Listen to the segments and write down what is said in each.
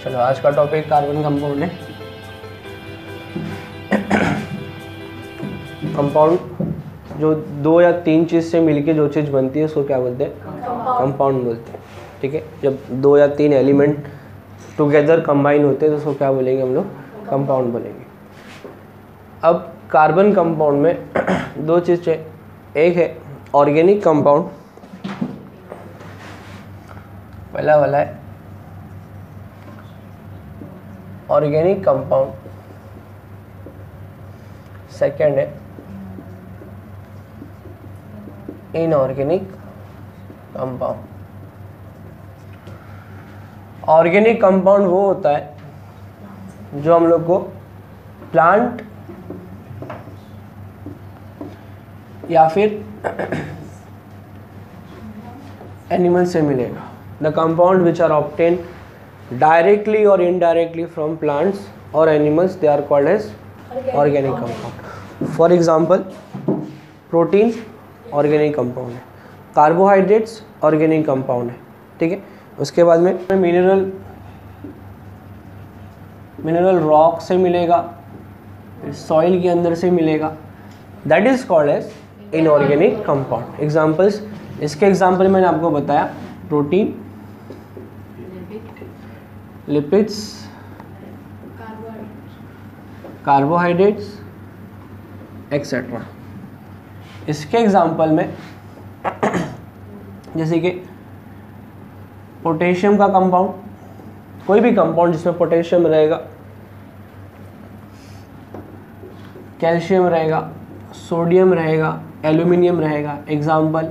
चलो आज का टॉपिक कार्बन कंपाउंड है। कंपाउंड जो 2 या 3 चीज़ से मिलके जो चीज़ बनती है उसको क्या बोलते हैं? कंपाउंड बोलते हैं। ठीक है, जब 2 या 3 एलिमेंट टुगेदर कंबाइन होते हैं तो उसको क्या बोलेंगे हम लोग? कंपाउंड बोलेंगे। अब कार्बन कंपाउंड में 2 चीज़ है, एक है ऑर्गेनिक कंपाउंड, पहला वाला है ऑर्गेनिक कंपाउंड, सेकेंड है इनऑर्गेनिक कंपाउंड। ऑर्गेनिक कंपाउंड वो होता है जो हम लोग को प्लांट या फिर एनिमल से मिलेगा। The compound which are obtain directly और इनडायरेक्टली फ्रॉम प्लांट्स और animals, they are called as organic compound. For example protein organic compound है, कार्बोहाइड्रेट्स ऑर्गेनिक कंपाउंड है। ठीक है, उसके बाद में मिनरल रॉक से मिलेगा, सॉइल के अंदर से मिलेगा, that is called as inorganic compound. Examples, इसके एग्जाम्पल मैंने आपको बताया प्रोटीन, लिपिड्स, कार्बोहाइड्रेट्स एक्सेट्रा। इसके एग्जाम्पल में जैसे कि पोटेशियम का कंपाउंड, कोई भी कंपाउंड जिसमें पोटेशियम रहेगा, कैल्शियम रहेगा, सोडियम रहेगा, एल्यूमिनियम रहेगा। एग्जाम्पल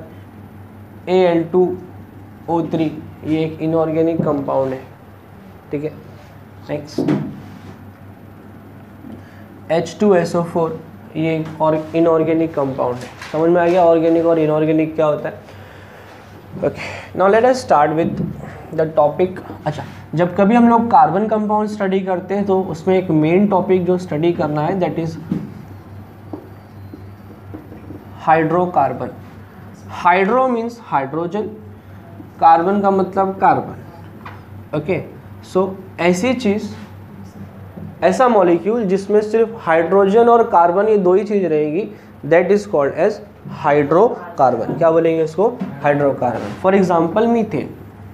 Al2O3, ये एक इनऑर्गेनिक कंपाउंड है। ठीक है, नेक्स्ट H2SO4, ये एक और इनऑर्गेनिक कंपाउंड है। समझ में आ गया ऑर्गेनिक और इनऑर्गेनिक क्या होता है? Okay, now let us start with the topic. अच्छा, जब कभी हम लोग कार्बन कंपाउंड स्टडी करते हैं तो उसमें एक मेन टॉपिक जो स्टडी करना है that is hydrocarbon. Hydro means hydrogen, carbon का मतलब कार्बन। ओके, सो ऐसी चीज़, ऐसा मॉलिक्यूल जिसमें सिर्फ हाइड्रोजन और कार्बन ये 2 ही चीज़ रहेगी, that is called as hydrocarbon. क्या बोलेंगे इसको? हाइड्रोकार्बन। For example methane.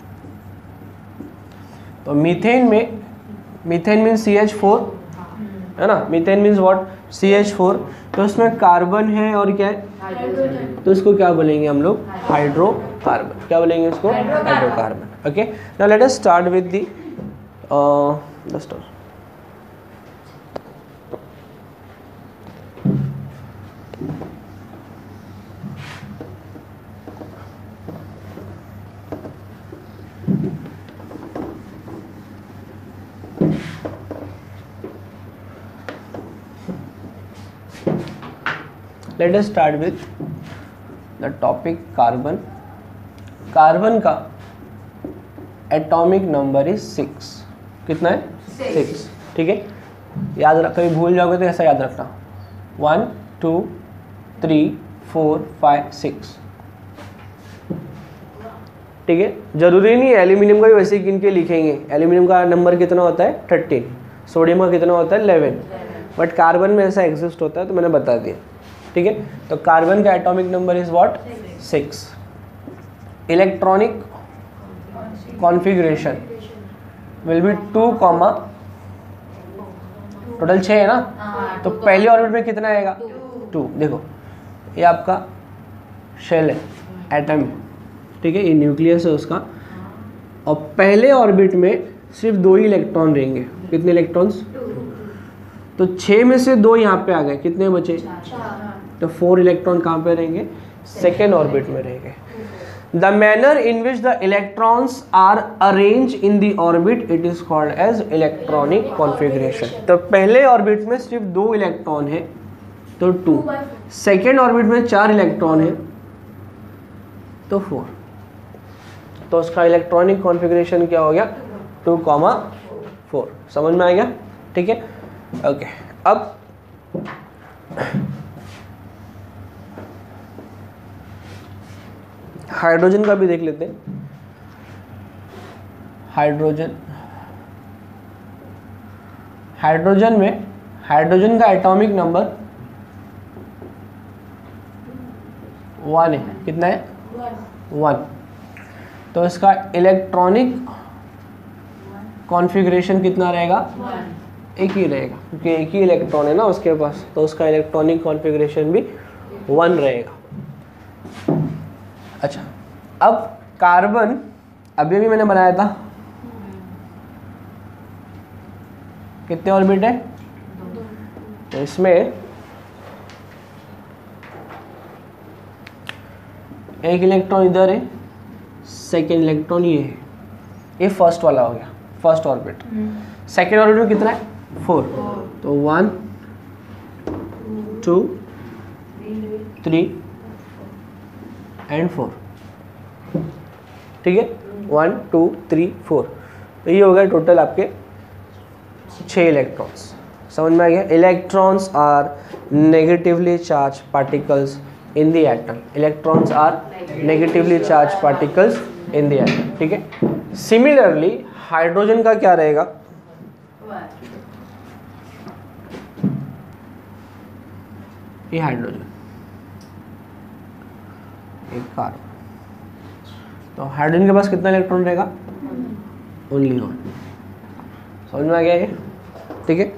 तो मीथेन मीन्स CH4 है ना, मीथेन मीन्स व्हाट? CH4। तो उसमें कार्बन है और क्या है? तो इसको क्या बोलेंगे हम लोग? हाइड्रोकार्बन। क्या बोलेंगे इसको? Hydrocarbon. Okay, now let us start with the let us start with the topic carbon. Carbon का एटॉमिक नंबर इज 6। कितना है? 6। ठीक है, याद रख, कभी भूल जाओगे तो ऐसा याद रखना, 1 2 3 4 5 6। ठीक है, जरूरी नहीं है एल्यूमिनियम का भी वैसे गिन के लिखेंगे। एल्यूमिनियम का नंबर कितना होता है? 13। सोडियम का कितना होता है? 11। बट कार्बन में ऐसा एग्जिस्ट होता है तो मैंने बता दिया। ठीक है, तो कार्बन का atomic number is what? 6। Electronic configuration will be 2, total 6 है ना, तो पहले ऑर्बिट में कितना आएगा? 2। देखो ये आपका शेल है, एटम है। ठीक है, ये न्यूक्लियस है उसका, और पहले ऑर्बिट में सिर्फ 2 ही इलेक्ट्रॉन रहेंगे। कितने इलेक्ट्रॉन्स? तो 6 में से 2 यहाँ पे आ गए, कितने बचे? तो 4 इलेक्ट्रॉन कहाँ पे रहेंगे? सेकेंड ऑर्बिट में रहेंगे। The manner in which the electrons are arrange in the orbit it is called as electronic configuration. तो पहले ऑर्बिट में सिर्फ 2 इलेक्ट्रॉन है तो 2, सेकेंड ऑर्बिट में 4 इलेक्ट्रॉन है तो 4। तो उसका इलेक्ट्रॉनिक कॉन्फ़िगरेशन क्या हो गया? 2, 4। समझ में आ गया? ठीक है, ओके। अब हाइड्रोजन का भी देख लेते हैं। हाइड्रोजन हाइड्रोजन में हाइड्रोजन का एटॉमिक नंबर 1 है। कितना है? 1। तो इसका इलेक्ट्रॉनिक कॉन्फ़िगरेशन कितना रहेगा? 1 ही रहेगा, क्योंकि एक ही इलेक्ट्रॉन है ना उसके पास, तो उसका इलेक्ट्रॉनिक कॉन्फ़िगरेशन भी 1 रहेगा। अच्छा, अब कार्बन अभी भी मैंने बनाया था, कितने ऑर्बिट है? तो इसमें एक इलेक्ट्रॉन इधर है, सेकेंड इलेक्ट्रॉन ये है, ये फर्स्ट वाला हो गया, फर्स्ट ऑर्बिट। सेकेंड ऑर्बिट में कितना है? 4। तो 1 2 3 एंड 4, ठीक है। 1 2 3 4, तो ये हो गया टोटल आपके 6 इलेक्ट्रॉन्स। समझ में आ गया? Electrons are negatively charge particles in the atom. Electrons are negatively charge particles in the atom, ठीक है। सिमिलरली हाइड्रोजन का क्या रहेगा? ये हाइड्रोजन, एक कार्बन, तो हाइड्रोजन के पास कितना इलेक्ट्रॉन रहेगा? ओनली 1। समझ में आ गया ये? ठीक है,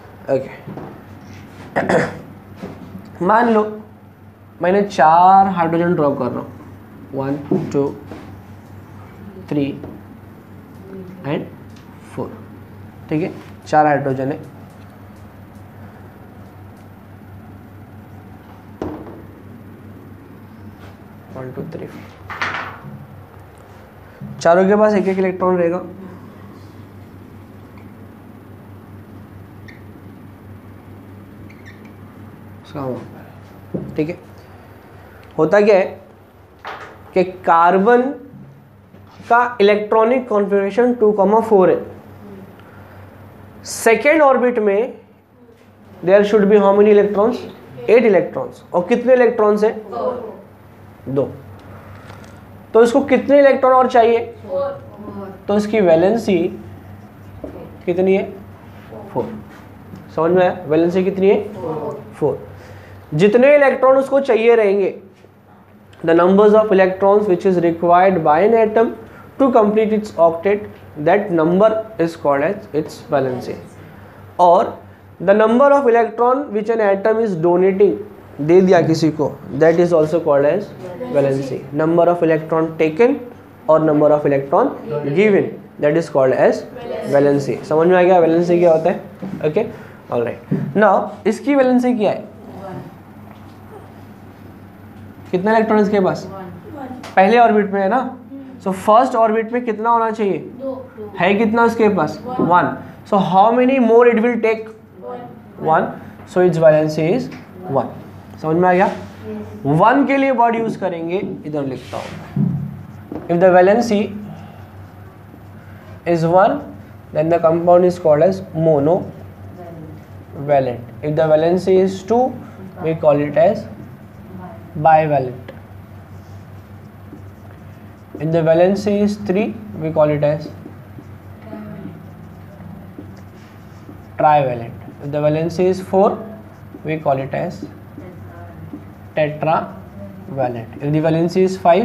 ओके। मान लो मैंने 4 हाइड्रोजन ड्रॉप कर रहा हूँ, 1 2 3 एंड 4, ठीक है। 4 हाइड्रोजन है। वन टू थ्री, चारों के पास एक एक इलेक्ट्रॉन रहेगा। ठीक है। होता क्या है कि कार्बन का इलेक्ट्रॉनिक कॉन्फ़िगरेशन 2,4 है। सेकेंड ऑर्बिट में there should be how many electrons? 8 electrons. और कितने इलेक्ट्रॉन्स है? 2। तो इसको कितने इलेक्ट्रॉन और चाहिए? 4। तो इसकी वैलेंसी कितनी है? 4। समझ में आया? वैलेंसी कितनी है? 4। जितने इलेक्ट्रॉन उसको चाहिए रहेंगे, the numbers of electrons which is required by an atom to complete its octet, that number is called as its valency. और the number of electron which an atom is donating, दे दिया किसी को, that is also called as valency. Number of electron taken और number of electron given, that is called as valency. समझ में आ गया वैलेंसी क्या होता है? Okay, alright. नाउ इसकी वैलेंसी क्या है? कितना इलेक्ट्रॉन इसके पास? पहले ऑर्बिट में है ना, सो फर्स्ट ऑर्बिट में कितना होना चाहिए? 2 है। कितना उसके पास? 1। So how many more it will take? 1। So its valency is 1। समझ में आ गया? 1 के लिए वर्ड यूज करेंगे, इधर लिखता हूं। If the valency is 1, then the compound is called as monovalent. If the valency is 2, we call it as bivalent. If the valency is 3, we call it as trivalent. If the valency is 4, we call it as tetravalent. If the valency is 5,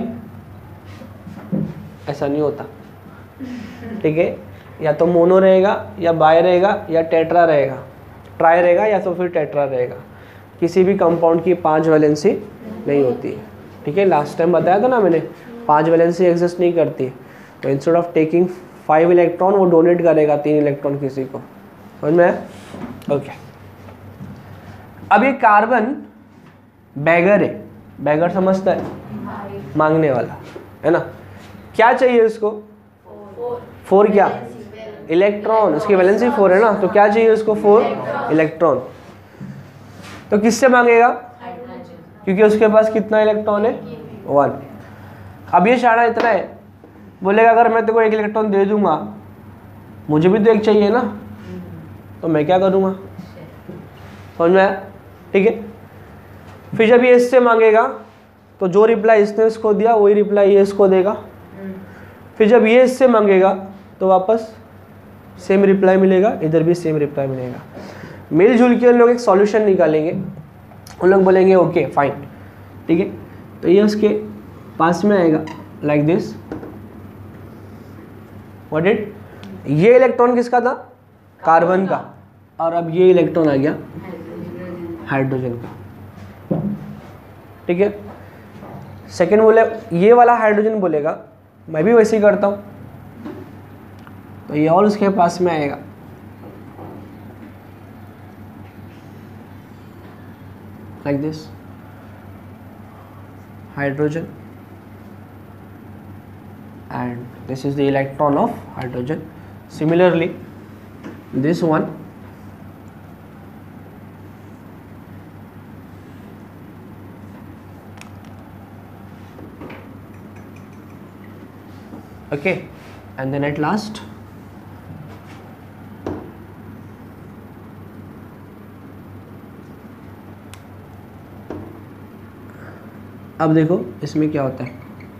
ऐसा नहीं होता, ठीक है। या तो mono रहेगा, या bye रहेगा, या टेट्रा रहेगा। ट्राई रहेगा या तो फिर टेट्रा रहेगा। किसी भी कंपाउंड की 5 वैलेंसी नहीं होती है, ठीक है। लास्ट टाइम बताया था ना मैंने, 5 वैलेंसी एग्जिस्ट नहीं करती। तो इंस्टेड ऑफ टेकिंग 5 इलेक्ट्रॉन, वो डोनेट करेगा 3 इलेक्ट्रॉन किसी को। समझ में आया? ओके। अब ये कार्बन बैगर है। बैगर समझता है? मांगने वाला है ना। क्या चाहिए उसको? 4 क्या? इलेक्ट्रॉन। उसकी वैलेंसी 4 है ना, तो क्या चाहिए उसको? 4 इलेक्ट्रॉन। तो किससे मांगेगा? क्योंकि उसके पास कितना इलेक्ट्रॉन है? 1। अब ये शाना इतना है, बोलेगा अगर मैं तेरे को 1 इलेक्ट्रॉन दे दूंगा, मुझे भी तो 1 चाहिए ना, तो मैं क्या करूँगा? समझ में आया? ठीक है। फिर जब ये इससे मांगेगा, तो जो रिप्लाई इसने इसको दिया वही रिप्लाई ये इसको देगा। फिर जब ये इससे मांगेगा, तो वापस सेम रिप्लाई मिलेगा, इधर भी सेम रिप्लाई मिलेगा। मिलजुल के उन लोग एक सॉल्यूशन निकालेंगे, उन लोग बोलेंगे ओके फाइन, ठीक है। तो ये उसके पास में आएगा लाइक दिस, व्हाट इट, ये इलेक्ट्रॉन किसका था, कार्बन का, और अब ये इलेक्ट्रॉन आ गया हाइड्रोजन का, ठीक है। सेकेंड बोले ये वाला हाइड्रोजन बोलेगा मैं भी वैसे ही करता हूँ, तो ये और उसके पास में आएगा, like this, hydrogen, and this is the electron of hydrogen. Similarly this one, okay, and then at last अब देखो इसमें क्या होता है,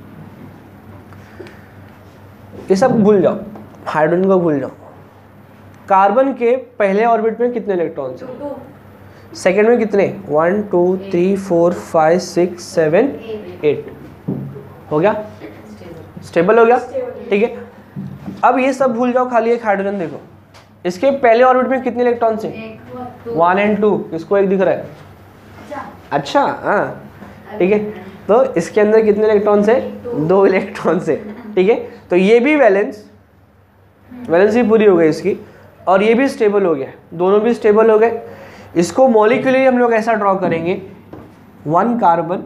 ये सब भूल जाओ, हाइड्रोजन को भूल जाओ। कार्बन के पहले ऑर्बिट में कितने इलेक्ट्रॉन्स हैं, सेकेंड में कितने, 1 2 3 4 5 6 7 8, हो गया, स्टेबल हो गया, ठीक है। अब ये सब भूल जाओ, खाली एक हाइड्रोजन देखो, इसके पहले ऑर्बिट में कितने इलेक्ट्रॉन्स हैं, 1 और 2, इसको एक दिख रहा है, अच्छा हाँ, ठीक है। तो इसके अंदर कितने इलेक्ट्रॉन्स हैं, 2 इलेक्ट्रॉन्स हैं, ठीक है। तो ये भी वैलेंस भी पूरी हो गई इसकी, और ये भी स्टेबल हो गया, दोनों भी स्टेबल हो गए। इसको मॉलिक्यूलरली हम लोग ऐसा ड्रॉ करेंगे, 1 carbon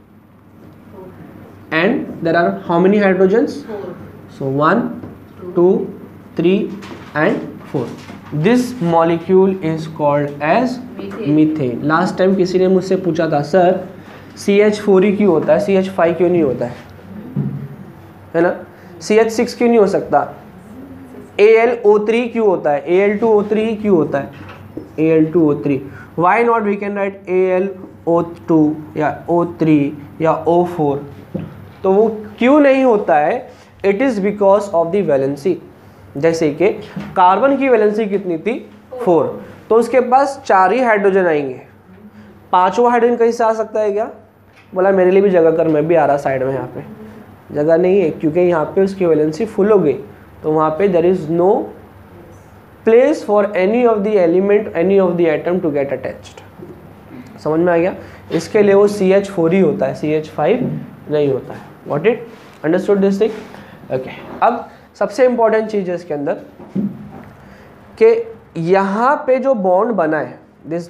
and there are how many hydrogens, so 1 2 3 and 4, this molecule is called as methane. Last time किसी ने मुझसे पूछा था सर CH4 ही क्यों होता है, CH5 क्यों नहीं होता है ना, CH6 क्यों नहीं हो सकता, AlO3 क्यों होता है, Al2O3 ही क्यों होता है, Al2O3, why not we can write AlO2 या O3 या O4, तो वो क्यों नहीं होता है, it is because of the valency. जैसे कि कार्बन की वैलेंसी कितनी थी, 4, तो उसके पास 4 ही हाइड्रोजन आएंगे, 5वां हाइड्रोजन कहीं से आ सकता है क्या, बोला मेरे लिए भी जगह कर, मैं भी आ रहा साइड में, यहाँ पे जगह नहीं है क्योंकि यहाँ पे उसकी वैलेंसी फुल हो गई, तो वहाँ पे there is no place for any of the element, any of the atom to get attached. समझ में आ गया, इसके लिए वो CH4 ही होता है, CH5 नहीं होता है। What it, understood this thing, okay. अब सबसे इंपॉर्टेंट चीज़ है इसके अंदर कि यहाँ पे जो बॉन्ड बना है, this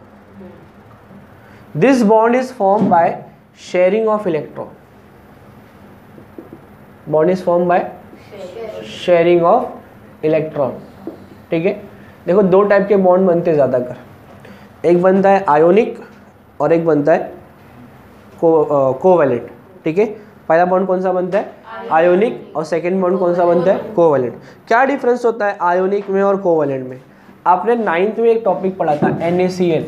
bond is form by sharing of electron, bond is form by sharing of electron, ठीक है। देखो 2 टाइप के बॉन्ड बनते हैं ज़्यादातर, एक बनता है आयोनिक और एक बनता है कोवैलेंट, ठीक है। पहला बॉन्ड कौन सा बनता है, आयोनिक, और सेकेंड बॉन्ड कौन सा बनता है, कोवैलेंट। क्या डिफरेंस होता है आयोनिक में और कोवैलेंट में, आपने 9th में एक टॉपिक पढ़ा था NaCl,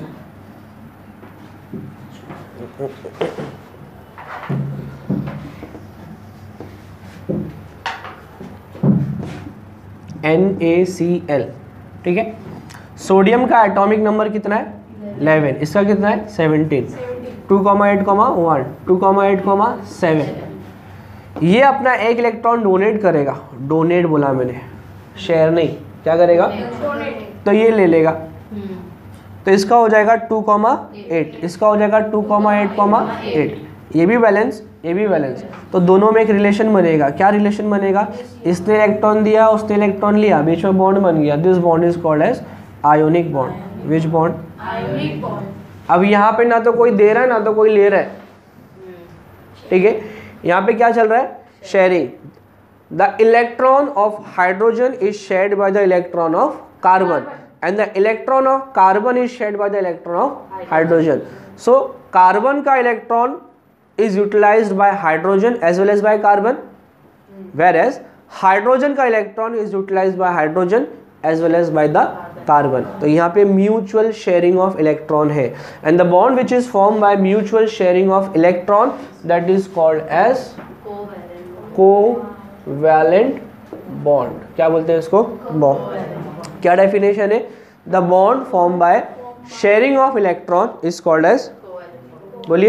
NaCl, ठीक है। सोडियम का एटॉमिक नंबर कितना है, 11, इसका कितना है, 17, 2,8,1, 2,8,7, ये अपना एक इलेक्ट्रॉन डोनेट करेगा, डोनेट बोला मैंने, शेयर नहीं, क्या करेगा, तो ये ले लेगा, तो इसका हो जाएगा 2,8, इसका हो जाएगा 2,8,8, ये भी बैलेंस, ये भी बैलेंस, तो दोनों में एक रिलेशन बनेगा। क्या रिलेशन बनेगा, इसने इलेक्ट्रॉन दिया, उसने इलेक्ट्रॉन लिया, बीच में बॉन्ड बन गया, this bond is called as ionic bond. Which bond, ionic bond. अब यहाँ पे ना तो कोई दे रहा है ना तो कोई ले रहा है, ठीक है। यहाँ पे क्या चल रहा है, sharing, the electron of hydrogen is shared by the electron of carbon and the electron of carbon is shared by the electron of hydrogen. So carbon का electron is utilized by hydrogen as well as by carbon, whereas hydrogen का electron is utilized by hydrogen as well as by the carbon. तो यहाँ पे mutual sharing of electron है, and the bond which is formed by mutual sharing of electron, that is called as covalent bond, क्या बोलते हैं इसको, bond. क्या definition है, the bond form by sharing of electron is called as, बोलिए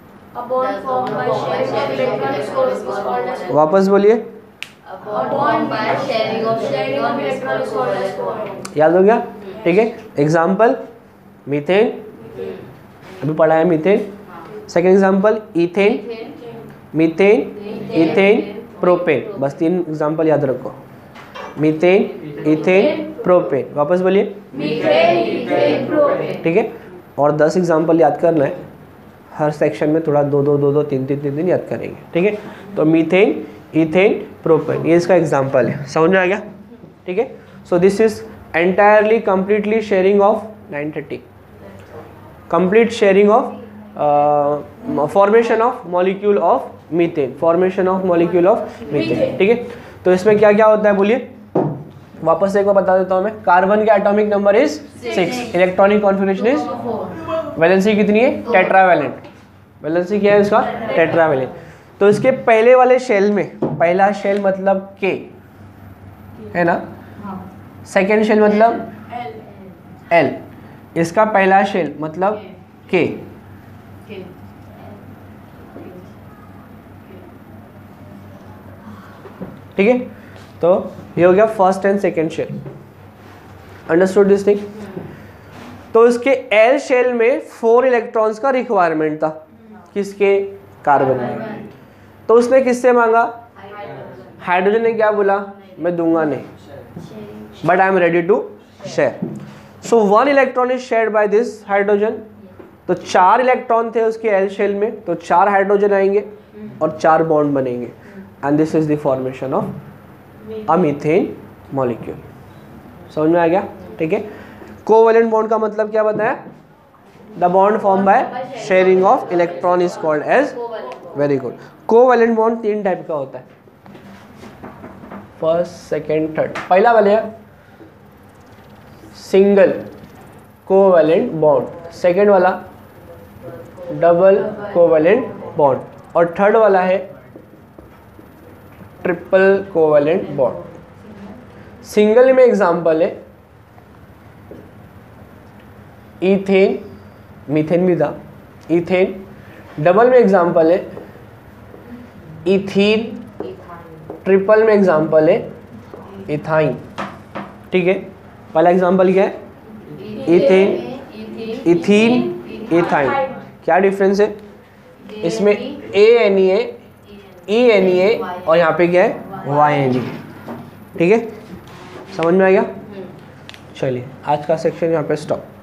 वापस बोलिए, याद हो गया, ठीक है। एग्जाम्पल मीथेन, अभी पढ़ा है methane. Second example ethane, methane, ethane, propane, बस 3 एग्जाम्पल याद रखो, मीथेन, इथेन, प्रोपेन, वापस बोलिए मीथेन, इथेन, प्रोपेन, ठीक है। और 10 एग्जाम्पल याद करना है, हर सेक्शन में थोड़ा 2-2, 3-3 याद करेंगे, ठीक है। तो मीथेन, इथेन, प्रोपेन, ये इसका एग्जाम्पल है, समझ में आ गया, ठीक है। So this is entirely completely sharing of 930, complete sharing of formation of molecule of methane, formation of molecule of methane, ठीक है। तो इसमें क्या क्या होता है बोलिए, वापस एक बार बता देता हूँ मैं। कार्बन का atomic number is 6, electronic configuration is, valency कितनी है, टेट्रावैलेंट, वैलेंसी क्या है इसका, टेट्रावैलेंट। तो इसके पहले वाले शेल में, पहला शेल मतलब के है ना, सेकेंड शेल मतलब एल, इसका पहला शेल मतलब के, ठीक है। तो ये हो गया first and second shell, understood this thing. तो इसके एल शेल में 4 इलेक्ट्रॉन्स का रिक्वायरमेंट था, किसके, कार्बन में। तो उसने किससे मांगा, हाइड्रोजन ने क्या बोला, मैं दूंगा नहीं, but I am ready to share. So 1 electron is shared by this hydrogen. तो 4 इलेक्ट्रॉन थे उसके एल शेल में, तो 4 हाइड्रोजन आएंगे और 4 बॉन्ड बनेंगे, and this is the formation of a methane molecule. समझ में आ गया, ठीक है। कोवैलेंट बॉन्ड का मतलब क्या बताया, the bond form by sharing of electron is called as, very good. Covalent bond 3 type का होता है, फर्स्ट, सेकेंड, थर्ड। पहला वाला सिंगल कोवैलेंट बॉन्ड, सेकेंड वाला डबल कोवैलेंट बॉन्ड, और थर्ड वाला है ट्रिपल कोवैलेंट बॉन्ड। सिंगल में एग्जांपल है इथेन, मीथेन भी था, इथेन। डबल में एग्जांपल है इथीन, ट्रिपल में एग्जांपल है इथाइन, ठीक है। पहला एग्जांपल क्या है, इथेन, इथीन, इथाइन। क्या डिफरेंस है इसमें, ANE है, ENE है, और यहाँ पे क्या है, YNE, ठीक है। समझ में आ गया, चलिए आज का सेक्शन यहाँ पे स्टॉप।